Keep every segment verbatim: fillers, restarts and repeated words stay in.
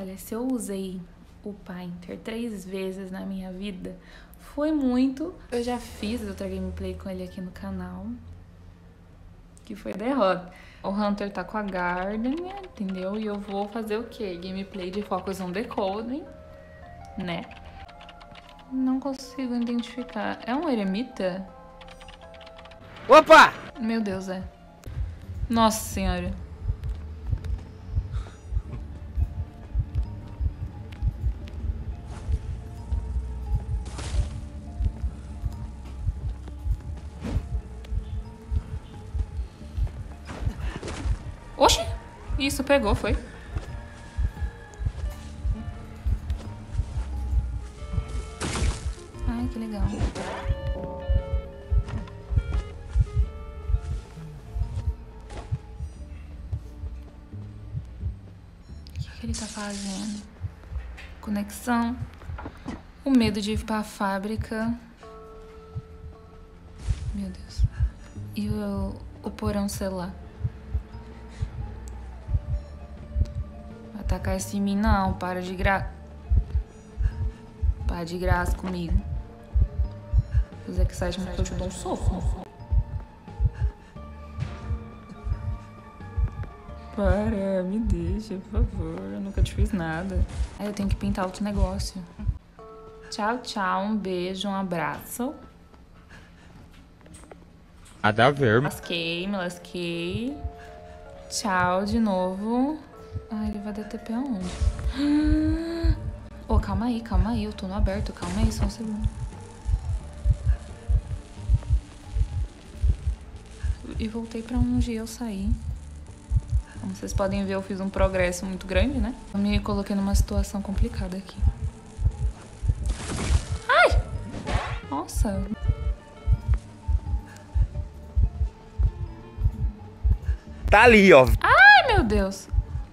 Olha, se eu usei o Painter três vezes na minha vida, foi muito. Eu já fiz outra gameplay com ele aqui no canal, que foi derrota. O Hunter tá com a Gardenia, entendeu? E eu vou fazer o quê? Gameplay de Focus on Decoding, né? Não consigo identificar. É um eremita? Opa! Meu Deus, é. Nossa senhora. Oxi! Isso, pegou, foi. Ai, que legal. O que, que ele tá fazendo? Conexão. O medo de ir pra fábrica. Meu Deus. E o, o porão celular. Atacar esse em mim, não. Para de gra... Para de graça comigo. Os excitement que eu te dou um soco. Para, me deixa, por favor. Eu nunca te fiz nada. Aí eu tenho que pintar outro negócio. Tchau, tchau. Um beijo, um abraço. Nada a ver. Lasquei, me lasquei. Tchau de novo. Ai, ele vai dar T P aonde? Ô, oh, calma aí, calma aí. Eu tô no aberto. Calma aí, só um segundo. E voltei pra onde eu saí. Como vocês podem ver, eu fiz um progresso muito grande, né? Eu me coloquei numa situação complicada aqui. Ai! Nossa! Tá ali, ó. Ai, meu Deus!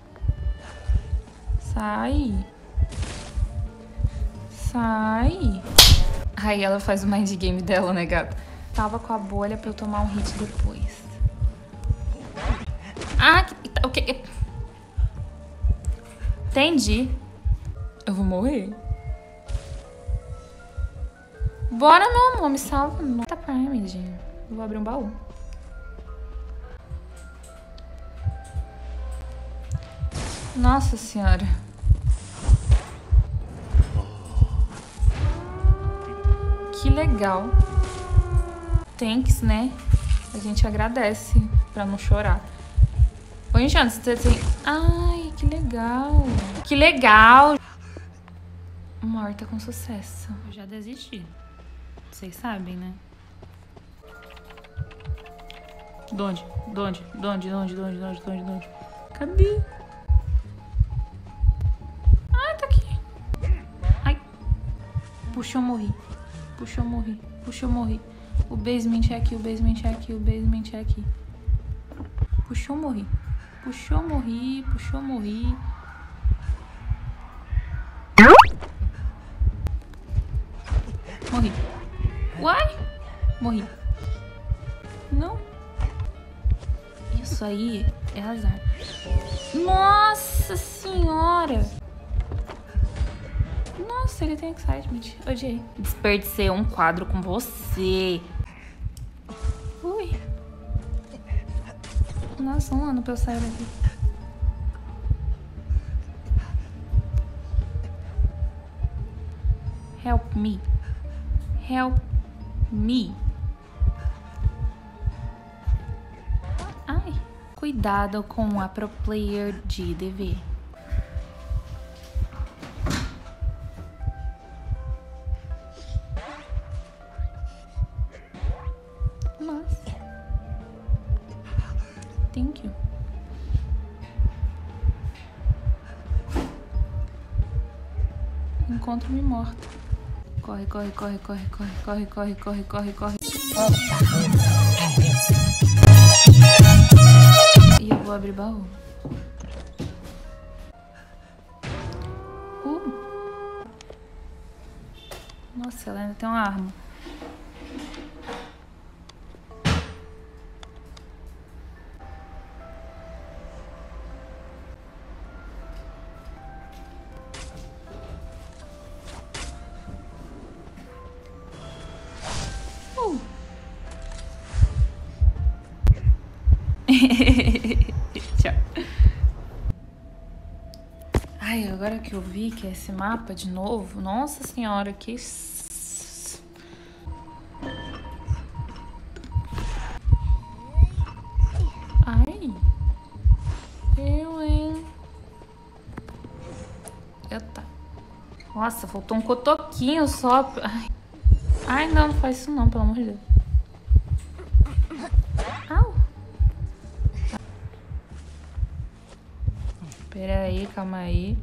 Sai! Sai! Aí ela faz o mind game dela, né, gata? Tava com a bolha pra eu tomar um hit depois. Ah, o que? Okay. Entendi. Eu vou morrer. Bora, meu amor, me salva. Tá Prime, eu vou abrir um baú. Nossa senhora. Que legal. Thanks, né? A gente agradece pra não chorar. Oi, gente, você tem... Ai, que legal. Que legal. Morta com sucesso. Eu já desisti. Vocês sabem, né? De onde? De onde? De onde? De onde? De onde? De onde? De onde? De onde? Cadê? Ai, tá aqui. Ai. Puxa, eu morri. Puxa, eu morri. Puxa, eu morri. O basement é aqui, o basement é aqui, o basement é aqui. Puxou, morri. Puxou, morri. Puxou, morri. Morri. Uai! Morri. Não. Isso aí é azar. Nossa senhora! Nossa, ele tem excitement. Odiei. Desperdicei um quadro com você. Ui. Nossa, um ano pra eu sair daqui. Help me. Help me. Ai. Cuidado com a pro player de D V. Nossa. Thank you. Encontro-me morta. Corre, corre, corre, corre, corre, corre, corre, corre, corre, corre. E eu vou abrir baú. Uh. Nossa, ela ainda tem uma arma. Tchau. Ai, agora que eu vi que é esse mapa de novo, nossa senhora, que... Ai, eu, hein? Eita. Nossa, faltou um cotoquinho só. Ai, Ai não, não faz isso não, pelo amor de Deus. Au. Pera aí, calma aí.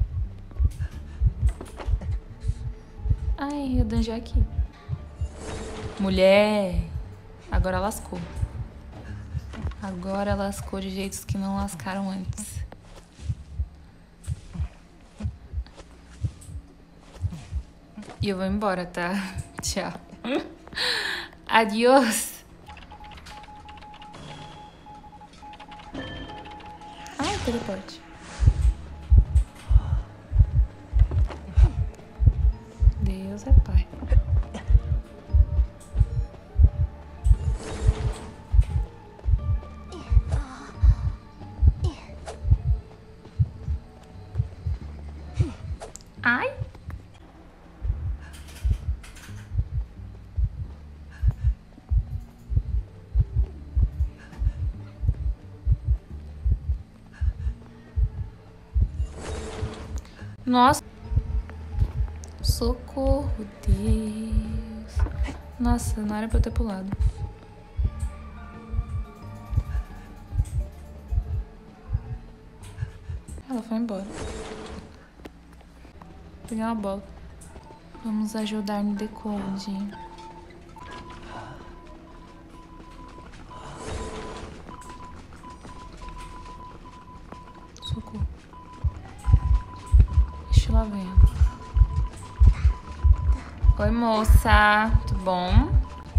Ai, eu danjei aqui. Mulher. Agora lascou. Agora lascou de jeitos que não lascaram antes. E eu vou embora, tá? Tchau. Adiós. Ai, teleporte. Deus é pai. Ai. Nossa. Socorro, Deus. Nossa, não era pra eu ter pulado. Ela foi embora. Vou pegar uma bola. Vamos ajudar no decode. Socorro. Deixa ela ver. Oi, moça. Tudo bom?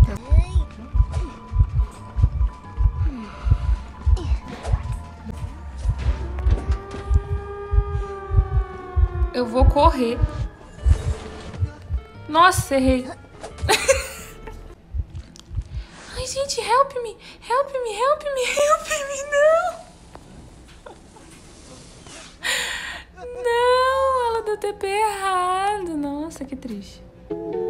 Eu vou correr. Nossa, errei. Ai, gente, help me. Help me, help me, help me, não. Não, ela deu T P errado. Nossa, que triste.